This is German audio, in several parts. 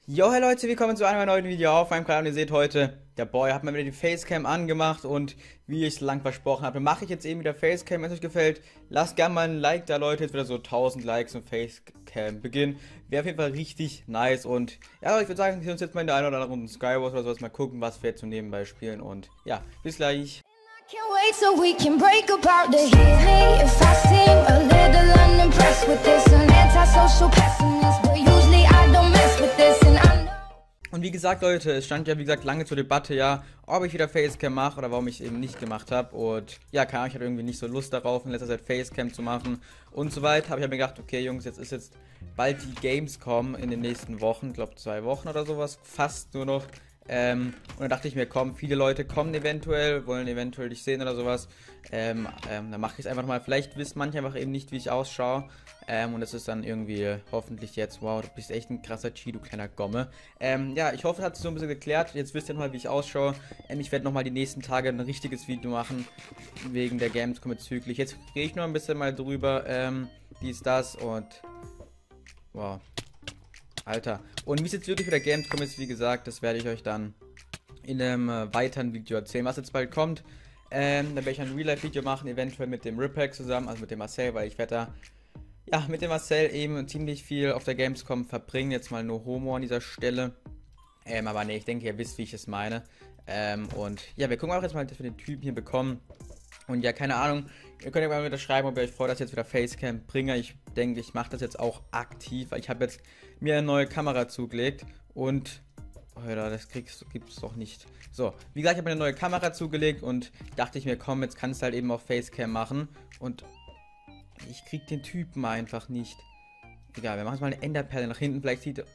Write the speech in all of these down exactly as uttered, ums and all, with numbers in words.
Jo, hey Leute, willkommen zu einem neuen Video auf meinem Kanal. Und ihr seht heute, der Boy hat mir wieder die Facecam angemacht und wie ich es lang versprochen habe, mache ich jetzt eben wieder Facecam. Wenn es euch gefällt, lasst gerne mal ein Like da, Leute. Jetzt wieder so tausend Likes und Facecam Beginn. Wäre auf jeden Fall richtig nice und ja, ich würde sagen, wir sehen uns jetzt mal in der einen oder anderen Runde Skywars oder sowas mal gucken, was wir jetzt so nebenbei spielen und ja, bis gleich. Can't wait so we can break apart to hear me if I seem a little unimpressed with this. An antisocial pessimist, but usually I don't mess with this and I know. Und wie gesagt, Leute, es stand ja wie gesagt lange zur Debatte, ja, ob ich wieder Facecam mache oder warum ich es eben nicht gemacht habe. Und ja, keine Ahnung, ich hatte irgendwie nicht so Lust darauf, in letzter Zeit Facecam zu machen und so weiter. Habe ich hab mir gedacht, okay Jungs, jetzt ist jetzt bald die Gamescom in den nächsten Wochen, ich glaube zwei Wochen oder sowas, fast nur noch. Ähm, und dann dachte ich mir, komm, viele Leute kommen eventuell, wollen eventuell dich sehen oder sowas. Ähm, ähm, dann mache ich es einfach mal. Vielleicht wissen manche einfach eben nicht, wie ich ausschaue. Ähm, und das ist dann irgendwie hoffentlich jetzt, wow, du bist echt ein krasser G, du kleiner Gomme. Ähm, ja, ich hoffe, es hat sich so ein bisschen geklärt. Jetzt wisst ihr nochmal, wie ich ausschaue. Ähm, ich werde nochmal die nächsten Tage ein richtiges Video machen, wegen der Gamescom bezüglich. Jetzt rede ich noch ein bisschen mal drüber, ähm, dies, das und wow. Alter. Und wie es jetzt wirklich wieder Gamescom ist, wie gesagt, das werde ich euch dann in einem äh, weiteren Video erzählen, was jetzt bald kommt. Ähm, dann werde ich ein Real-Life-Video machen, eventuell mit dem Ripack zusammen, also mit dem Marcel, weil ich werde da, ja, mit dem Marcel eben ziemlich viel auf der Gamescom verbringen. Jetzt mal nur Homo an dieser Stelle. Ähm, aber ne, ich denke, ihr wisst, wie ich es meine. Ähm, und ja, wir gucken auch jetzt mal, dass wir den Typen hier bekommen. Und ja, keine Ahnung, ihr könnt ja mal wieder schreiben, ob ihr euch freut, dass ich jetzt wieder Facecam bringe. Ich denke, ich mache das jetzt auch aktiv, weil ich habe jetzt mir eine neue Kamera zugelegt und, Alter, das kriegst, gibt's doch nicht. So, wie gesagt, ich habe mir eine neue Kamera zugelegt und dachte ich mir, komm, jetzt kannst du halt eben auch Facecam machen und ich krieg den Typen einfach nicht. Egal, wir machen jetzt mal eine Enderperle nach hinten, vielleicht sieht er...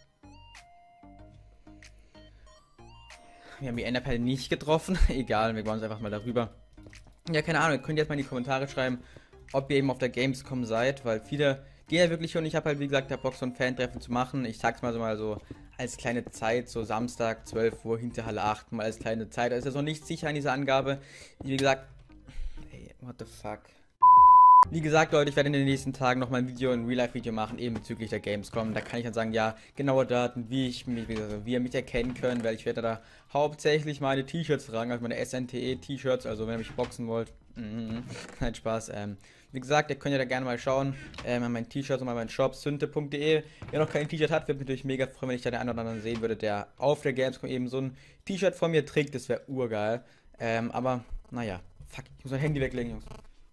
Wir haben die Enderperle nicht getroffen, egal, wir wollen uns einfach mal darüber. Ja, keine Ahnung, ihr könnt jetzt mal in die Kommentare schreiben, ob ihr eben auf der Gamescom seid, weil viele gehen ja wirklich und ich habe halt wie gesagt der Bock, so ein Fan-Treffen zu machen. Ich sag's mal so mal so als kleine Zeit, so Samstag, zwölf Uhr, hinter Halle acht, mal als kleine Zeit. Da ist ja so nicht sicher an dieser Angabe. Wie gesagt, ey, what the fuck. Wie gesagt, Leute, ich werde in den nächsten Tagen noch mal ein Video, ein Real-Life-Video machen, eben bezüglich der Gamescom. Da kann ich dann sagen, ja, genaue Daten, wie ich mich, also wie ihr mich erkennen könnt, weil ich werde da hauptsächlich meine T-Shirts tragen, also meine S N T E-T-Shirts, also wenn ihr mich boxen wollt. Mhm, kein Spaß. Ähm, wie gesagt, ihr könnt ja da gerne mal schauen, ähm, an meinen T-Shirts und an meinen Shop, synte punkt de. Wer noch kein T-Shirt hat, würde mich natürlich mega freuen, wenn ich da den einen oder anderen sehen würde, der auf der Gamescom eben so ein T-Shirt von mir trägt. Das wäre urgeil. Ähm, aber, naja, fuck, ich muss mein Handy weglegen, Jungs.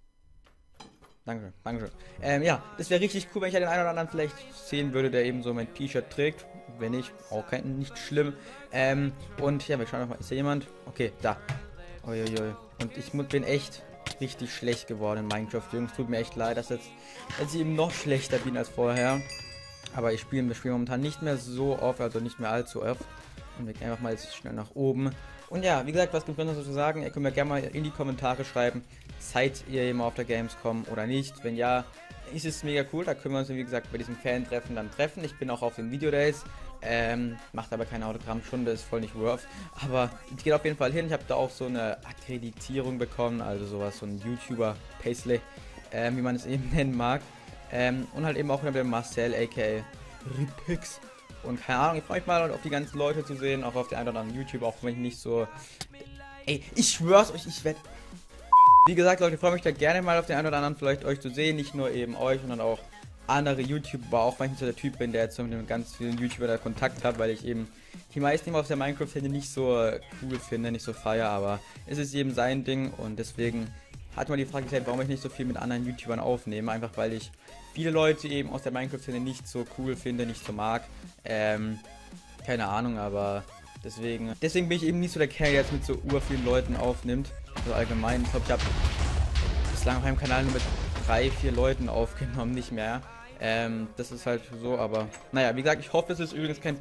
Dankeschön, Dankeschön. Ähm, ja, das wäre richtig cool, wenn ich ja den einen oder anderen vielleicht sehen würde, der eben so mein T-Shirt trägt. Wenn nicht, auch kein, nicht schlimm. Ähm, und ja, wir schauen nochmal, ist da jemand? Okay, da. Uiuiui. Und ich bin echt richtig schlecht geworden in Minecraft, Jungs. Tut mir echt leid, dass, jetzt, dass ich eben noch schlechter bin als vorher. Aber ich spiele das Spiel momentan nicht mehr so oft, also nicht mehr allzu oft. Und wir gehen einfach mal jetzt schnell nach oben. Und ja, wie gesagt, was gibt es noch zu sagen? Ihr könnt mir gerne mal in die Kommentare schreiben, seid ihr eben auf der Gamescom oder nicht? Wenn ja, ist es mega cool. Da können wir uns, wie gesagt, bei diesem Fan-Treffen dann treffen. Ich bin auch auf den Videodays. Ähm, macht aber keine Autogrammstunde, ist voll nicht worth. Aber ich gehe auf jeden Fall hin. Ich habe da auch so eine Akkreditierung bekommen, also sowas, so ein YouTuber-Paisley, ähm, wie man es eben nennen mag. Ähm, und halt eben auch mit dem Marcel, aka Ripix. Und keine Ahnung, ich freue mich mal auf die ganzen Leute zu sehen, auch auf den einen oder anderen YouTube, auch wenn ich nicht so... Ey, ich schwör's euch, ich werde... Wie gesagt, Leute, ich freue mich da gerne mal auf den einen oder anderen vielleicht euch zu sehen, nicht nur eben euch, sondern auch andere YouTuber, auch wenn ich nicht so der Typ bin, der jetzt so mit ganz vielen YouTuber da Kontakt hat, weil ich eben die meisten eben aus der Minecraft-Szene nicht so cool finde, nicht so feier, aber es ist eben sein Ding und deswegen hat man die Frage gestellt, warum ich nicht so viel mit anderen YouTubern aufnehme, einfach weil ich viele Leute eben aus der Minecraft-Szene nicht so cool finde, nicht so mag, ähm, keine Ahnung, aber deswegen, deswegen bin ich eben nicht so der Kerl, der jetzt mit so ur vielen Leuten aufnimmt, also allgemein, ich glaube, ich habe bislang auf meinem Kanal nur mit drei, vier Leuten aufgenommen, nicht mehr, ähm, das ist halt so, aber, naja, wie gesagt, ich hoffe, es ist übrigens kein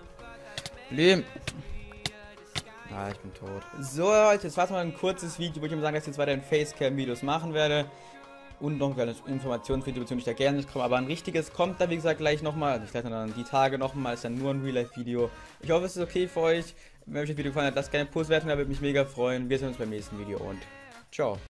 Problem. Ah, ich bin tot. So, Leute, das war mal ein kurzes Video, wo ich immer sagen, dass ich jetzt weiter Facecam-Videos machen werde. Und noch ein kleines Informationsvideo bezüglich der Gamescom, aber ein richtiges kommt da wie gesagt gleich nochmal, also vielleicht dann die Tage nochmal, ist dann nur ein Real-Life-Video. Ich hoffe, es ist okay für euch. Wenn euch das Video gefallen hat, lasst gerne einen Post werten, da würde mich mega freuen. Wir sehen uns beim nächsten Video und ciao.